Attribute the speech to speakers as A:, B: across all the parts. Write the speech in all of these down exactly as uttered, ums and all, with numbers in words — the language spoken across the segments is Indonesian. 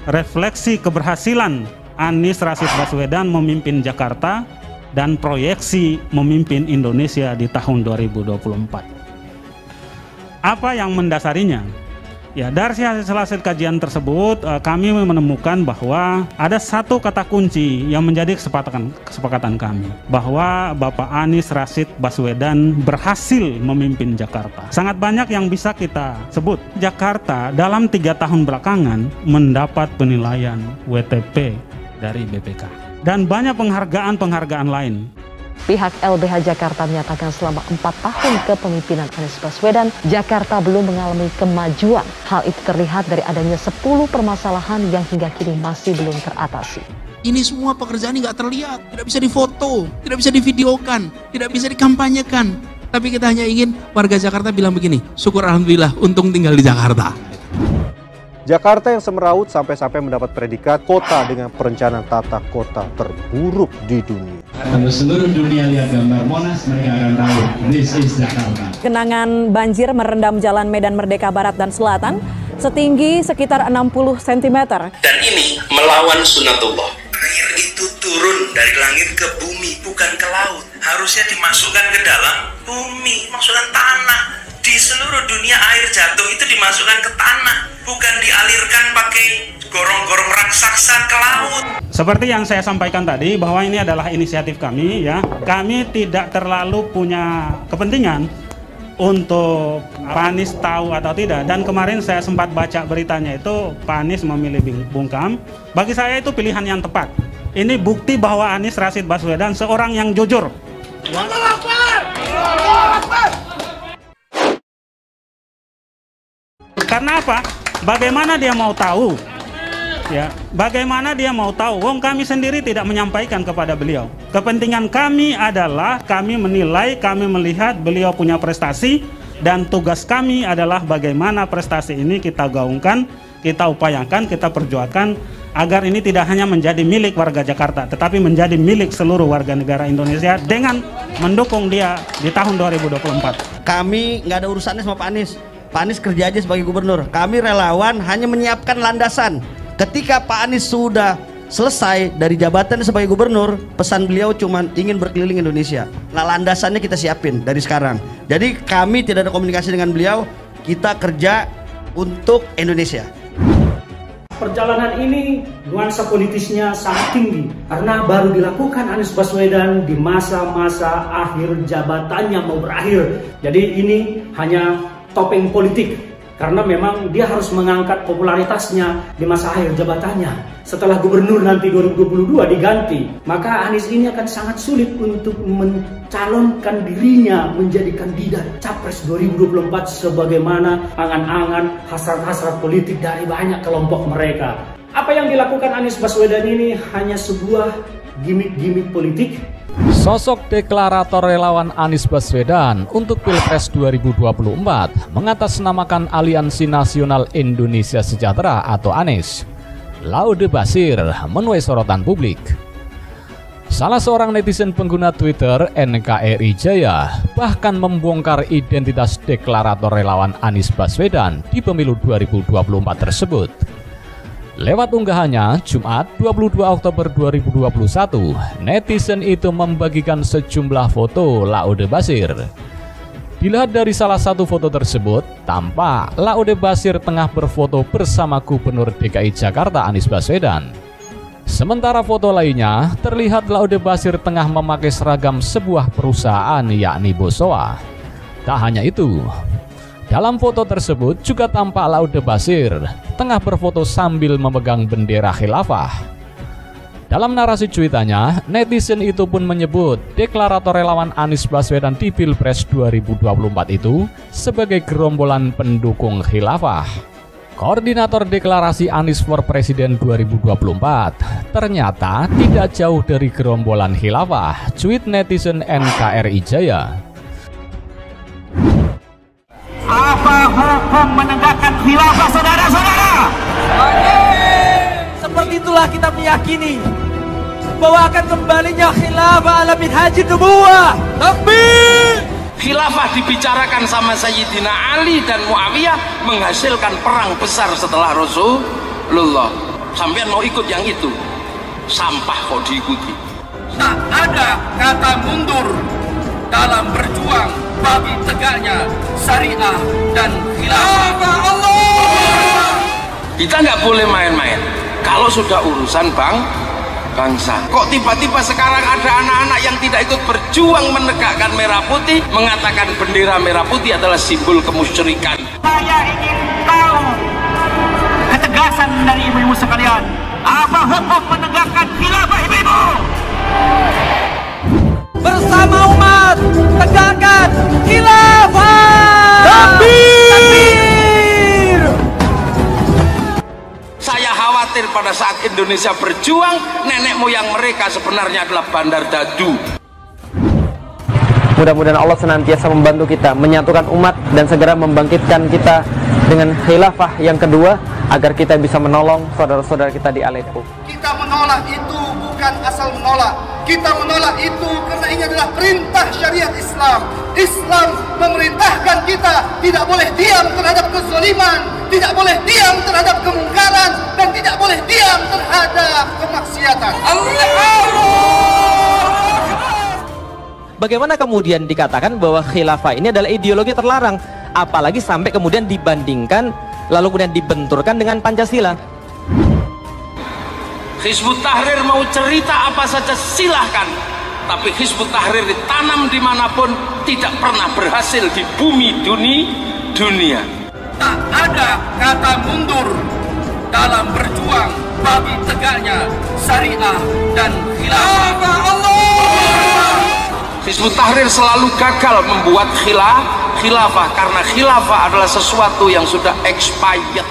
A: refleksi keberhasilan Anies Rashid Baswedan memimpin Jakarta dan proyeksi memimpin Indonesia di tahun dua ribu dua puluh empat. Apa yang mendasarinya? Ya, dari hasil-hasil kajian tersebut kami menemukan bahwa ada satu kata kunci yang menjadi kesepakatan kesepakatan kami, bahwa Bapak Anies Rashid Baswedan berhasil memimpin Jakarta. Sangat banyak yang bisa kita sebut. Jakarta dalam tiga tahun belakangan mendapat penilaian W T P dari B P K dan banyak penghargaan-penghargaan lain.
B: Pihak L B H Jakarta menyatakan selama empat tahun kepemimpinan Anies Baswedan, Jakarta belum mengalami kemajuan. Hal itu terlihat dari adanya sepuluh permasalahan yang hingga kini masih belum teratasi.
C: Ini semua pekerjaan ini nggak terlihat, tidak bisa difoto, tidak bisa divideokan, tidak bisa dikampanyekan. Tapi kita hanya ingin warga Jakarta bilang begini, syukur alhamdulillah untung tinggal di Jakarta.
D: Jakarta yang semeraut sampai-sampai mendapat predikat kota dengan perencanaan tata kota terburuk di dunia.
E: Kalau seluruh dunia lihat gambar Monas, mereka akan tahu this is Jakarta.
F: Genangan banjir merendam jalan Medan Merdeka Barat dan Selatan setinggi sekitar enam puluh sentimeter.
G: Dan ini melawan sunatullah. Air itu turun dari langit ke bumi, bukan ke laut. Harusnya dimasukkan ke dalam bumi, masukkan tanah. Di seluruh dunia air jatuh itu dimasukkan ke tanah, bukan dialirkan pakai gorong-gorong raksasa ke laut.
A: Seperti yang saya sampaikan tadi, bahwa ini adalah inisiatif kami, ya. Kami tidak terlalu punya kepentingan untuk Pak Anies tahu atau tidak. Dan kemarin saya sempat baca beritanya itu Pak Anies memilih bungkam. Bagi saya itu pilihan yang tepat. Ini bukti bahwa Anies Rashid Baswedan seorang yang jujur. Karena apa? Bagaimana dia mau tahu? Ya, bagaimana dia mau tahu? Wong kami sendiri tidak menyampaikan kepada beliau. Kepentingan kami adalah kami menilai, kami melihat beliau punya prestasi, dan tugas kami adalah bagaimana prestasi ini kita gaungkan, kita upayakan, kita perjuangkan agar ini tidak hanya menjadi milik warga Jakarta, tetapi menjadi milik seluruh warga negara Indonesia dengan mendukung dia di tahun dua ribu dua puluh empat.
H: Kami nggak ada urusannya sama Pak Anies. Pak Anies kerja aja sebagai gubernur. Kami relawan hanya menyiapkan landasan. Ketika Pak Anies sudah selesai dari jabatan sebagai gubernur, pesan beliau cuma ingin berkeliling Indonesia. Nah, landasannya kita siapin dari sekarang. Jadi kami tidak ada komunikasi dengan beliau. Kita kerja untuk Indonesia.
I: Perjalanan ini nuansa politisnya sangat tinggi karena baru dilakukan Anies Baswedan di masa-masa akhir jabatannya mau berakhir. Jadi ini hanya topeng politik karena memang dia harus mengangkat popularitasnya di masa akhir jabatannya. Setelah gubernur nanti dua ribu dua puluh dua diganti, maka Anies ini akan sangat sulit untuk mencalonkan dirinya menjadi kandidat Capres dua ribu dua puluh empat sebagaimana angan-angan hasrat-hasrat politik dari banyak kelompok mereka. Apa yang dilakukan Anies Baswedan ini hanya sebuah gimmick-gimmick politik.
J: Sosok deklarator relawan Anies Baswedan untuk Pilpres dua ribu dua puluh empat mengatasnamakan Aliansi Nasional Indonesia Sejahtera atau ANIS. Laude Bashir menuai sorotan publik. Salah seorang netizen pengguna Twitter N K R I Jaya bahkan membongkar identitas deklarator relawan Anies Baswedan di pemilu dua ribu dua puluh empat tersebut. Lewat unggahannya, Jumat dua puluh dua Oktober dua ribu dua puluh satu, netizen itu membagikan sejumlah foto Laude Bashir. Dilihat dari salah satu foto tersebut, tampak Laude Bashir tengah berfoto bersama Gubernur D K I Jakarta Anies Baswedan. Sementara foto lainnya, terlihat Laude Bashir tengah memakai seragam sebuah perusahaan yakni Bosowa. Tak hanya itu, dalam foto tersebut juga tampak Laude Bashir tengah berfoto sambil memegang bendera khilafah. Dalam narasi cuitannya, netizen itu pun menyebut deklarator relawan Anies Baswedan di Pilpres dua ribu dua puluh empat itu sebagai gerombolan pendukung khilafah. Koordinator deklarasi Anies for Presiden dua ribu dua puluh empat ternyata tidak jauh dari gerombolan khilafah, cuit netizen N K R I Jaya.
K: Apa hukum menegakkan khilafah, saudara-saudara?
L: Seperti itulah kita meyakini bahwa akan kembalinya khilafah ala minhajin nubuwah. Takbir!
G: Khilafah dibicarakan sama Sayyidina Ali dan Muawiyah menghasilkan perang besar setelah Rasulullah.
M: Sampean mau ikut yang itu? Sampah kok diikuti.
N: Tak ada kata mundur dalam berjuang bagi tegaknya syariah dan khilafah. Allah.
M: Kita nggak boleh main-main kalau sudah urusan bang bangsa. Kok tiba-tiba sekarang ada anak-anak yang tidak ikut berjuang menegakkan merah putih, mengatakan bendera merah putih adalah simbol kemusyrikan.
K: Saya ingin tahu ketegasan dari ibu-ibu sekalian. Apa hukum menegakkan khilafah ibu-ibu?
L: Bersama umat tegakkan khilafah.
M: Takbir! Takbir! Saya khawatir pada saat Indonesia berjuang, nenek moyang mereka sebenarnya adalah bandar dadu.
O: Mudah-mudahan Allah senantiasa membantu kita menyatukan umat dan segera membangkitkan kita dengan khilafah yang kedua agar kita bisa menolong saudara-saudara kita di Aleppo.
N: Kita menolak itu bukan asal menolak. Kita menolak itu karena ini adalah perintah syariat Islam. Islam memerintahkan kita tidak boleh diam terhadap kezaliman, tidak boleh diam terhadap kemungkaran, dan tidak boleh diam terhadap kemaksiatan.
O: Bagaimana kemudian dikatakan bahwa khilafah ini adalah ideologi terlarang, apalagi sampai kemudian dibandingkan lalu kemudian dibenturkan dengan Pancasila.
M: Hizbut Tahrir mau cerita apa saja silahkan, tapi Hizbut Tahrir ditanam dimanapun tidak pernah berhasil di bumi dunia dunia.
N: Tak ada kata mundur dalam berjuang bagi tegaknya syariah dan khilafah. Allah.
M: Hizbut Tahrir selalu gagal membuat khilaf, khilafah karena khilafah adalah sesuatu yang sudah expired.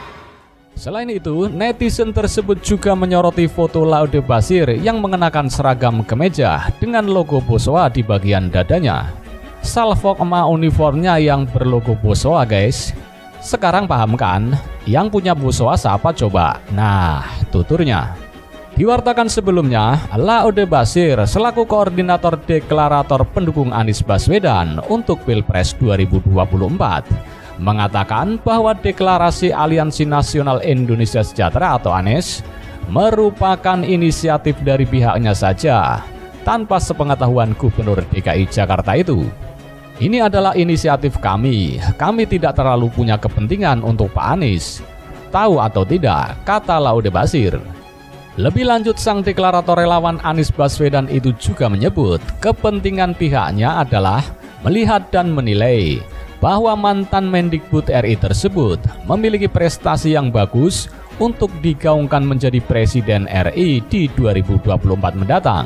J: Selain itu, netizen tersebut juga menyoroti foto Laude Bashir yang mengenakan seragam kemeja dengan logo Bosowa di bagian dadanya. Salfok emak uniformnya yang berlogo Bosowa, guys. Sekarang paham kan? Yang punya Bosowa siapa coba? Nah, tuturnya. Diwartakan sebelumnya, Laude Bashir selaku koordinator deklarator pendukung Anies Baswedan untuk Pilpres dua ribu dua puluh empat mengatakan bahwa deklarasi Aliansi Nasional Indonesia Sejahtera atau ANIS merupakan inisiatif dari pihaknya saja tanpa sepengetahuan Gubernur D K I Jakarta itu. Ini adalah inisiatif kami, kami tidak terlalu punya kepentingan untuk Pak Anies. Tahu atau tidak, kata Laude Bashir. Lebih lanjut, sang deklarator relawan Anies Baswedan itu juga menyebut kepentingan pihaknya adalah melihat dan menilai bahwa mantan Mendikbud R I tersebut memiliki prestasi yang bagus untuk digaungkan menjadi Presiden R I di dua ribu dua puluh empat mendatang.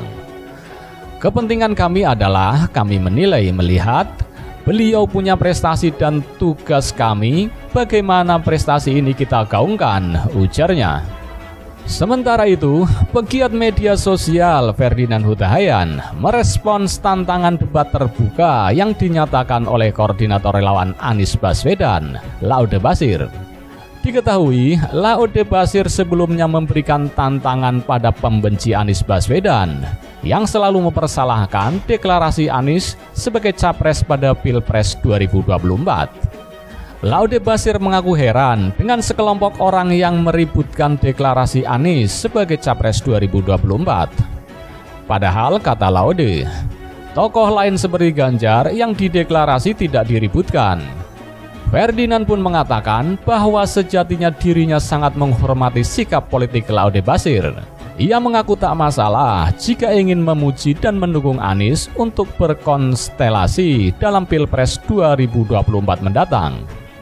J: Kepentingan kami adalah kami menilai melihat beliau punya prestasi dan tugas kami bagaimana prestasi ini kita gaungkan, ujarnya. Sementara itu, pegiat media sosial Ferdinand Hutahayan merespons tantangan debat terbuka yang dinyatakan oleh koordinator relawan Anies Baswedan, Laude Bashir. Diketahui, Laude Bashir sebelumnya memberikan tantangan pada pembenci Anies Baswedan yang selalu mempersalahkan deklarasi Anies sebagai capres pada Pilpres dua ribu dua puluh empat. Laude Bashir mengaku heran dengan sekelompok orang yang meributkan deklarasi Anies sebagai capres dua ribu dua puluh empat. Padahal, kata Laude, tokoh lain seperti Ganjar yang dideklarasi tidak diributkan. Ferdinand pun mengatakan bahwa sejatinya dirinya sangat menghormati sikap politik Laude Bashir. Ia mengaku tak masalah jika ingin memuji dan mendukung Anies untuk berkonstelasi dalam Pilpres dua ribu dua puluh empat mendatang.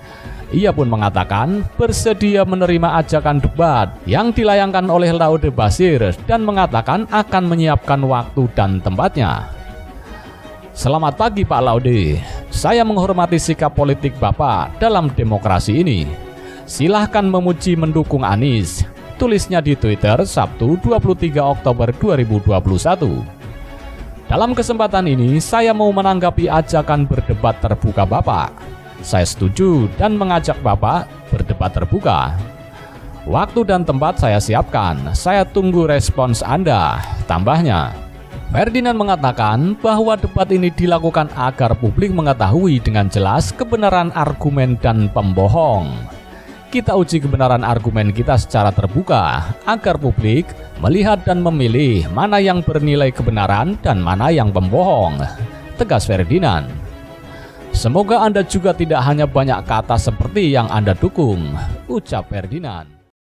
J: Ia pun mengatakan bersedia menerima ajakan debat yang dilayangkan oleh Laude Bashir dan mengatakan akan menyiapkan waktu dan tempatnya. Selamat pagi Pak Laude, saya menghormati sikap politik Bapak dalam demokrasi ini. Silahkan memuji mendukung Anies, tulisnya di Twitter Sabtu dua puluh tiga Oktober dua ribu dua puluh satu. Dalam kesempatan ini saya mau menanggapi ajakan berdebat terbuka Bapak. Saya setuju dan mengajak Bapak berdebat terbuka. Waktu dan tempat saya siapkan, saya tunggu respons Anda, tambahnya. Ferdinand mengatakan bahwa debat ini dilakukan agar publik mengetahui dengan jelas kebenaran argumen dan pembohong. Kita uji kebenaran argumen kita secara terbuka agar publik melihat dan memilih mana yang bernilai kebenaran dan mana yang pembohong, tegas Ferdinand. Semoga Anda juga tidak hanya banyak kata seperti yang Anda dukung, ucap Ferdinand.